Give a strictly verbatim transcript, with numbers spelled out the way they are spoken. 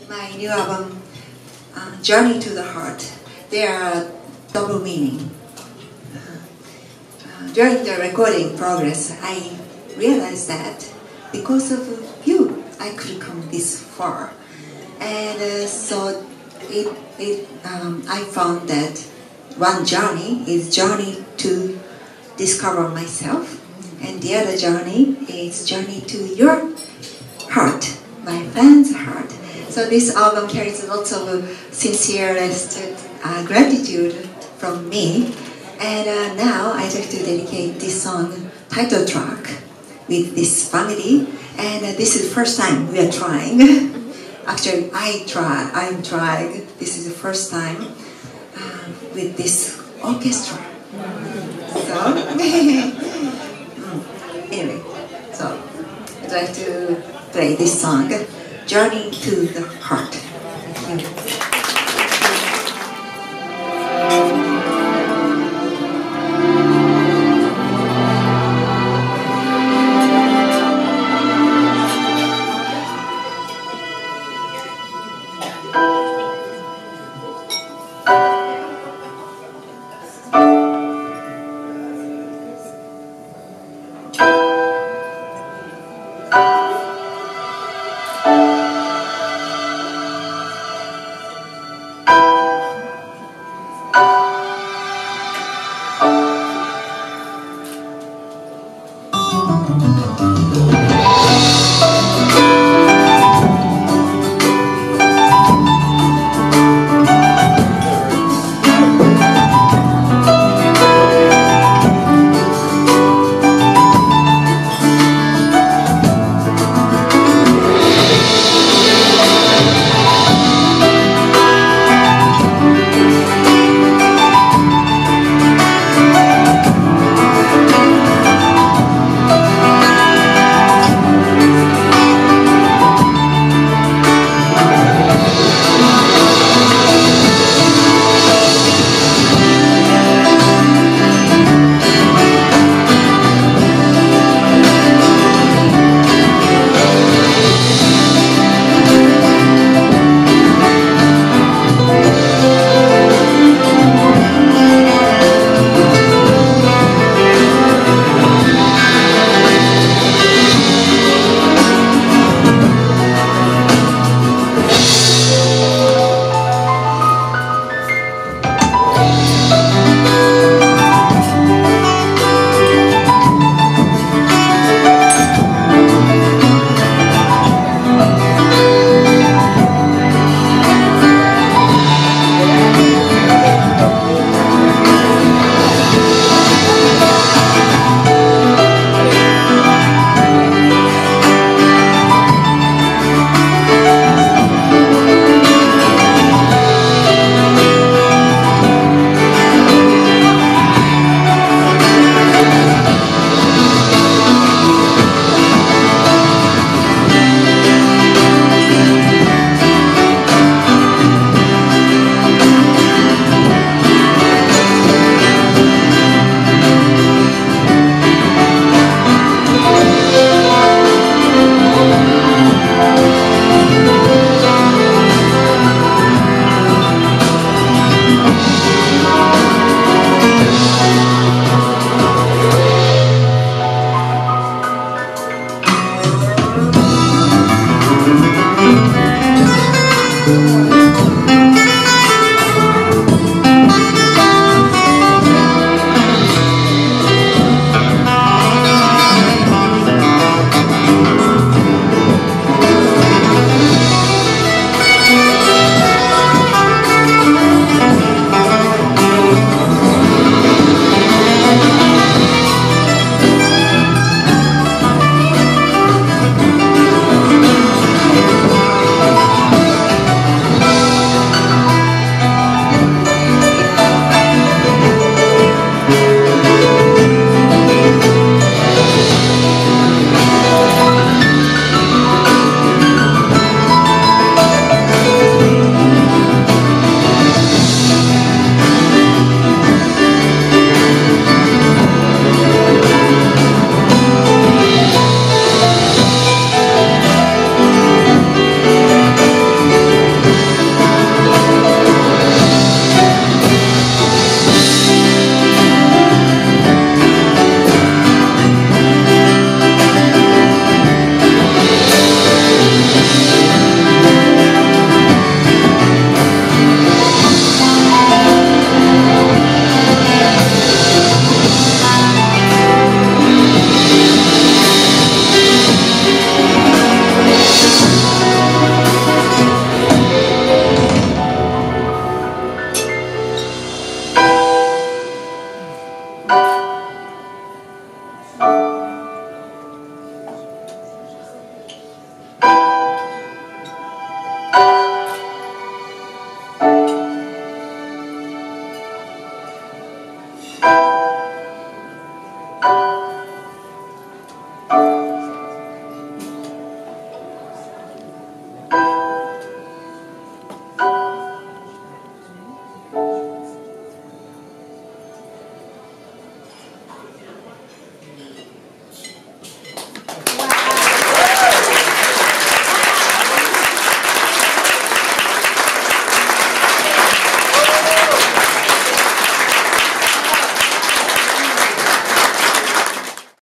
my new album, uh, Journey to the Heart, there are double meaning. Uh, during the recording progress, I realized that because of you, I could come this far. And uh, so it, it, um, I found that one journey is journey to discover myself, and the other journey is journey to your heart, my fans' heart. So this album carries lots of uh, sincerest uh, gratitude from me. And uh, now I'd like to dedicate this song, title track, with this family. And uh, this is the first time we are trying. Actually, I try, I'm trying. This is the first time uh, with this orchestra. So, anyway, so I'd like to play this song, Journey to the Heart. Thank you.